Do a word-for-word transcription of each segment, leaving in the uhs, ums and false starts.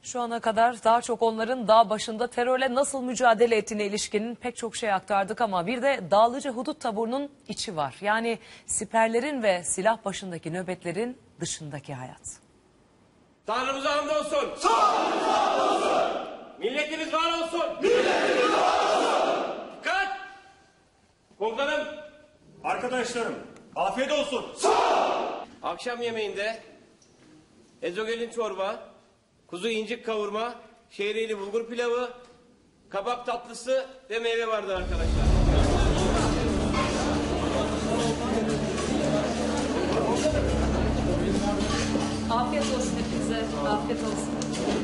Şu ana kadar daha çok onların dağ başında terörle nasıl mücadele ettiğine ilişkin pek çok şey aktardık ama bir de Dağlıca Hudut Taburu'nun içi var. Yani siperlerin ve silah başındaki nöbetlerin dışındaki hayat. Tanrımıza hamdolsun. Tanrımıza hamdolsun. Milletimiz var olsun. Milletimiz var olsun. Dikkat. Komutanım. Arkadaşlarım, afiyet olsun. Sağ. Akşam yemeğinde ezogelin çorba, kuzu incik kavurma, şehriyeli bulgur pilavı, kabak tatlısı ve meyve vardı arkadaşlar. Afiyet olsun hepinize. Afiyet olsun.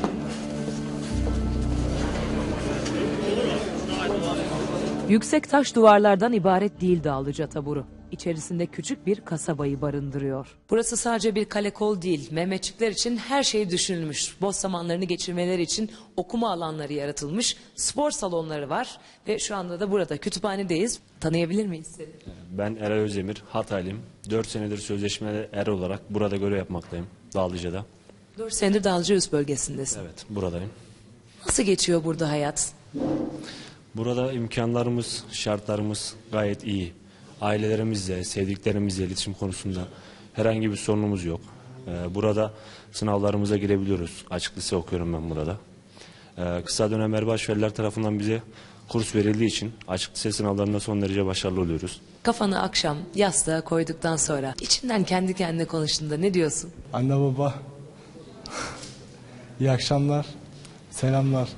Yüksek taş duvarlardan ibaret değil Dağlıca Taburu. İçerisinde küçük bir kasabayı barındırıyor. Burası sadece bir kale-kol değil. Mehmetçikler için her şey düşünülmüş. Boş zamanlarını geçirmeleri için okuma alanları yaratılmış. Spor salonları var ve şu anda da burada kütüphanedeyiz. Tanıyabilir miyiz seni? Ben Eray Özdemir, Hataylıyım. dört senedir sözleşmeli er olarak burada görev yapmaktayım. Dağlıca'da. dört senedir Dağlıca üst bölgesindesin. Evet, buradayım. Nasıl geçiyor burada hayat? Burada imkanlarımız, şartlarımız gayet iyi. Ailelerimizle, sevdiklerimizle iletişim konusunda herhangi bir sorunumuz yok. Ee, burada sınavlarımıza girebiliyoruz. Açık lise okuyorum ben burada. Ee, kısa dönem erbaş veliler tarafından bize kurs verildiği için açık lise sınavlarında son derece başarılı oluyoruz. Kafanı akşam yastığa koyduktan sonra içinden kendi kendine konuştuğunda ne diyorsun? Anne baba, iyi akşamlar, selamlar.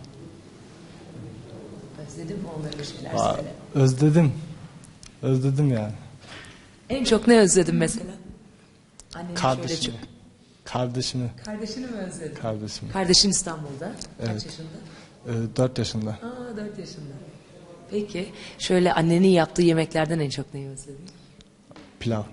Özledin mi onları bir şeyler Aa, söyle. özledim, özledim yani. En çok ne özledin mesela? Anneni Kardeşimi, şöyle çok- kardeşimi, Kardeşini mi özledin? kardeşimi. Kardeşin İstanbul'da. Kaç Evet. yaşında? Ee, dört yaşında. Aa dört yaşında. Peki şöyle annenin yaptığı yemeklerden en çok neyi özledin? Pilav.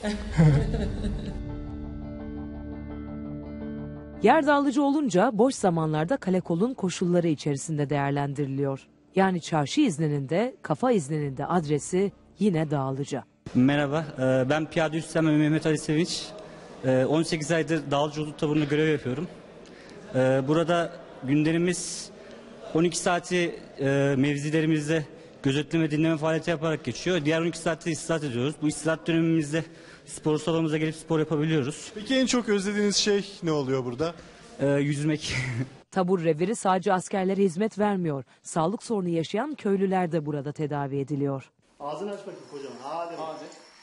Yer Dağlıca olunca boş zamanlarda kalekolun koşulları içerisinde değerlendiriliyor. Yani çarşı izninin de kafa izninin de adresi yine Dağlıca. Merhaba, e, ben Piyade Üsteğmen Mehmet Ali Sevinç. E, on sekiz aydır Dağlıca Hudut Taburu'nda görev yapıyorum. E, Burada günlerimiz on iki saati e, mevzilerimizde gözetleme dinleme faaliyeti yaparak geçiyor. Diğer on iki saatte istirahat ediyoruz. Bu istirahat dönemimizde spor salonumuza gelip spor yapabiliyoruz. Peki en çok özlediğiniz şey ne oluyor burada? E, Yüzmek. Tabur reviri sadece askerlere hizmet vermiyor. Sağlık sorunu yaşayan köylüler de burada tedavi ediliyor. Ağzını aç bakayım kocaman. Hadi. Hadi.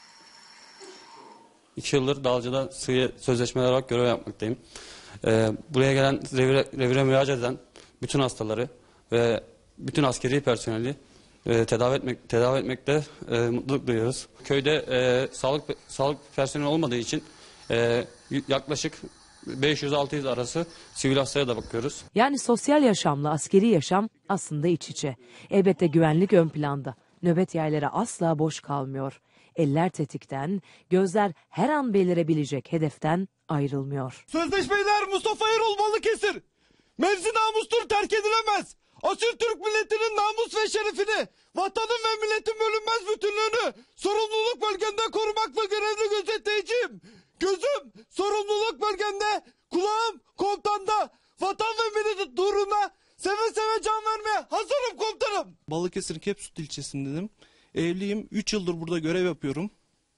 İki yıldır Dağlıca'da sığ sözleşmeler olarak görev yapmaktayım. Ee, buraya gelen revire, revire müracaat eden bütün hastaları ve bütün askeri personeli e, tedavi etmek tedavi etmekte e, mutluluk duyuyoruz. Köyde e, sağlık sağlık personeli olmadığı için e, yaklaşık beş yüz altı yüz arası sivil hastaya da bakıyoruz. Yani sosyal yaşamla askeri yaşam aslında iç içe. Elbette güvenlik ön planda. Nöbet yerleri asla boş kalmıyor. Eller tetikten, gözler her an belirebilecek hedeften ayrılmıyor. Sözleşmeler Mustafa Erol Balıkesir. Mevzi namustur, terk edilemez. Asil Türk milletinin namus ve şerefini, vatanın ve milletin bölünmez bütünlüğünü sorumluluk bölgemde korumakla görevli gözetleyiciyim. Gözüm sorumluluk bölgemde, kulağım komutanda, vatan ve milletin uğruna seve seve can vermeye hazırım komutanım. Balıkesir'in Kepsut ilçesindeyim. Evliyim. üç yıldır burada görev yapıyorum.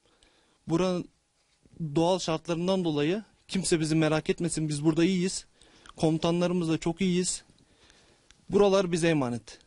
Buranın doğal şartlarından dolayı kimse bizi merak etmesin. Biz burada iyiyiz. Komutanlarımız da çok iyiyiz. Buralar bize emanet.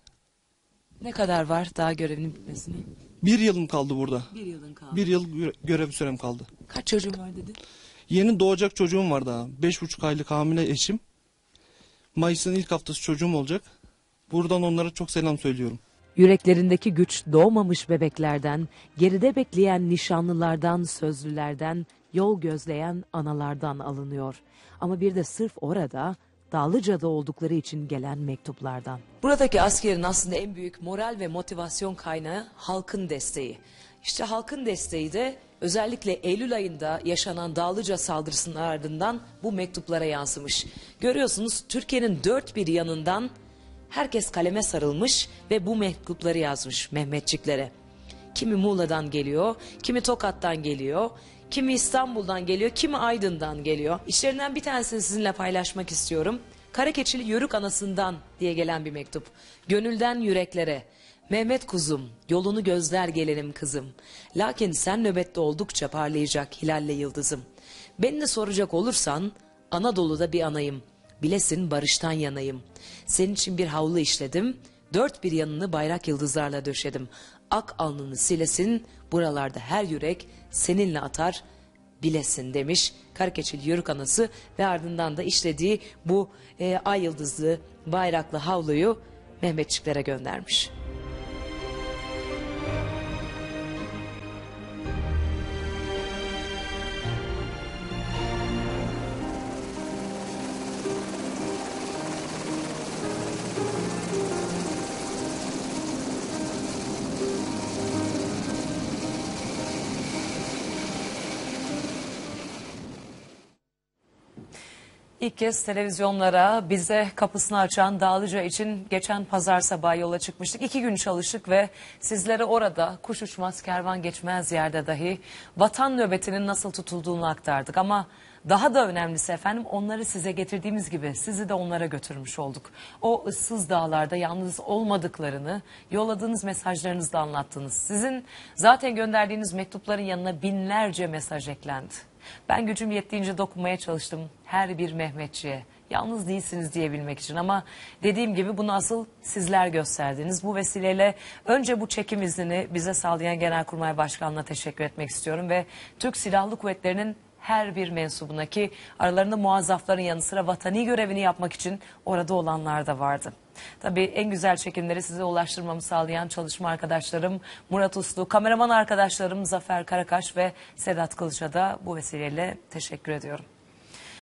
Ne kadar var daha görevinin bitmesine? Bir yılım kaldı burada. Bir yılın kaldı. Bir yıl gö- görev sürem kaldı. Kaç çocuğun var dedi? Yeni doğacak çocuğum var daha. Beş buçuk aylık hamile eşim. Mayıs'ın ilk haftası çocuğum olacak. Buradan onlara çok selam söylüyorum. Yüreklerindeki güç doğmamış bebeklerden, geride bekleyen nişanlılardan, sözlülerden, yol gözleyen analardan alınıyor. Ama bir de sırf orada, Dağlıca'da oldukları için gelen mektuplardan. Buradaki askerin aslında en büyük moral ve motivasyon kaynağı halkın desteği. İşte halkın desteği de özellikle Eylül ayında yaşanan Dağlıca saldırısının ardından bu mektuplara yansımış. Görüyorsunuz Türkiye'nin dört bir yanından herkes kaleme sarılmış ve bu mektupları yazmış Mehmetçiklere. Kimi Muğla'dan geliyor, kimi Tokat'tan geliyor, kimi İstanbul'dan geliyor, kimi Aydın'dan geliyor. İçlerinden bir tanesini sizinle paylaşmak istiyorum. Karakeçili Yörük Anası'ndan diye gelen bir mektup. Gönülden yüreklere. Mehmet kuzum, yolunu gözler gelenim kızım. Lakin sen nöbette oldukça parlayacak hilalle yıldızım. Beni de soracak olursan, Anadolu'da bir anayım. Bilesin barıştan yanayım. Senin için bir havlu işledim, dört bir yanını bayrak yıldızlarla döşedim. Ak alnını silesin, buralarda her yürek seninle atar, bilesin demiş Karakeçili Yörük Anası ve ardından da işlediği bu e, ay yıldızlı bayraklı havluyu Mehmetçiklere göndermiş. İlk kez televizyonlara bize kapısını açan Dağlıca için geçen pazar sabahı yola çıkmıştık. İki gün çalıştık ve sizlere orada kuş uçmaz kervan geçmez yerde dahi vatan nöbetinin nasıl tutulduğunu aktardık. Ama daha da önemlisi efendim onları size getirdiğimiz gibi sizi de onlara götürmüş olduk. O ıssız dağlarda yalnız olmadıklarını yolladığınız mesajlarınızda anlattınız. Sizin zaten gönderdiğiniz mektupların yanına binlerce mesaj eklendi. Ben gücüm yettiğince dokunmaya çalıştım her bir Mehmetçiye. Yalnız değilsiniz diyebilmek için ama dediğim gibi bunu asıl sizler gösterdiniz. Bu vesileyle önce bu çekim iznini bize sağlayan Genelkurmay Başkanı'na teşekkür etmek istiyorum ve Türk Silahlı Kuvvetleri'nin her bir mensubuna ki aralarında muazzafların yanı sıra vatani görevini yapmak için orada olanlar da vardı. Tabii en güzel çekimleri size ulaştırmamı sağlayan çalışma arkadaşlarım Murat Uslu, kameraman arkadaşlarım Zafer Karakaş ve Sedat Kılıç'a da bu vesileyle teşekkür ediyorum.